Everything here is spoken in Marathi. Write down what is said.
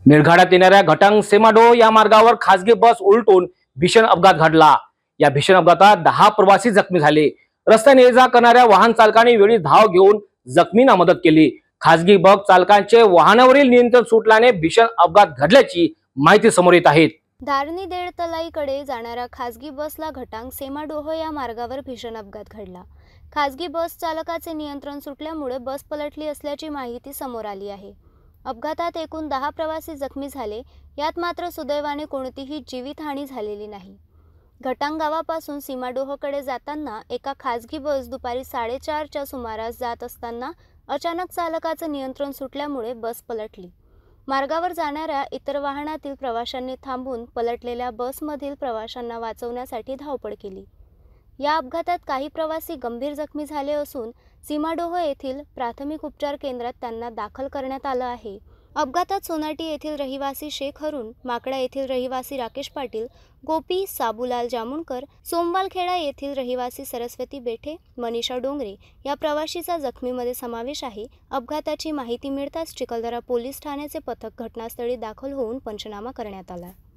निळघाटात येणाऱ्या घटांग सेमाडो या मार्गावर खासगी बस उलटून भीषण अपघात घडला। या भीषण अपघातात 10 प्रवासी जखमी झाले। रस्त्याने ये जा करणाऱ्या वाहन चालकांनी वेळी धाव घेऊन जखमींना मदत केली। खासगी बस चालकांचे वाहनावरील नियंत्रण सुटल्याने भीषण अपघात घडल्याची माहिती समोर येत आहे। धारणी देडतलाईकडे जाणाऱ्या खासगी बसला घटांग सेमाडोह या मार्गावर भीषण अपघात घडला। खासगी बस चालकाचे नियंत्रण सुटल्यामुळे बस पलटली असल्याची माहिती समोर आली आहे। अपघातात एकूण 10 प्रवासी जखमी झाले, यात मात्र सुदैवाने कोणतीही जीवितहानी झालेली नाही। घटांग गावापासून सीमाडोहकडे जाताना एका खासगी बस दुपारी 4:30च्या सुमारास जात असताना अचानक चालकाचं नियंत्रण सुटल्यामुळे बस पलटली। मार्गावर जाणाऱ्या इतर वाहनातील प्रवाशांनी थांबून पलटलेल्या बसमधील प्रवाशांना वाचवण्यासाठी धावपळ केली। या अपघातात काही प्रवासी गंभीर जखमी झाले असून सीमाडोह येथील प्राथमिक उपचार केंद्रात त्यांना दाखल करण्यात आलं आहे। अपघातात सोनाटी येथील रहिवासी शेख हरून, माकडा येथील रहिवासी राकेश पाटील, गोपी साबुलाल जामुनकर, सोमवालखेडा येथील रहिवासी सरस्वती बेठे, मनीषा डोंगरे या प्रवाशीचा जखमीमध्ये समावेश आहे। अपघाताची माहिती मिळताच चिखलदरा पोलीस ठाण्याचे पथक घटनास्थळी दाखल होऊन पंचनामा करण्यात आला।